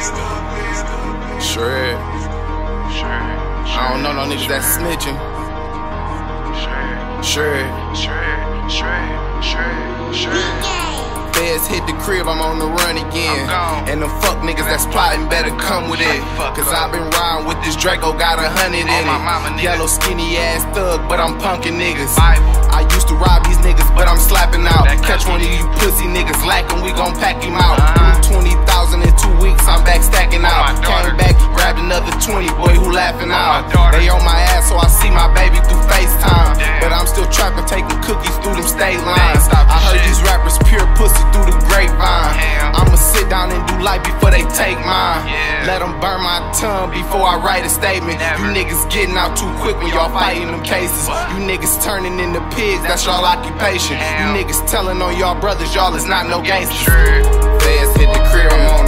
Shred. I don't know no niggas that snitching. Shred. Feds hit the crib, I'm on the run again. And them fuck niggas that's plotting better come with it. Cause I been riding with this Draco, got 100 in it. Yellow skinny ass thug, but I'm punkin' niggas. I used to rob these niggas, but I'm slapping out. Catch one of you pussy niggas lacking, we gon' pack him out. 20,000 in 2 weeks, I'm back stacking out. Came back, grabbed another 20, boy, who laughing out? They on my ass, so I see my baby through FaceTime. But I'm still trapping, taking cookies through them state lines. I heard these rappers pure pussy through the grapevine. I'ma sit down and do life before they take mine. Let them burn my tongue before I write a statement. You niggas getting out too quick when y'all fighting them cases. You niggas turning into pigs, that's y'all occupation. You niggas telling on y'all brothers, y'all is not no gangsters. Feds hit the crib, I'm on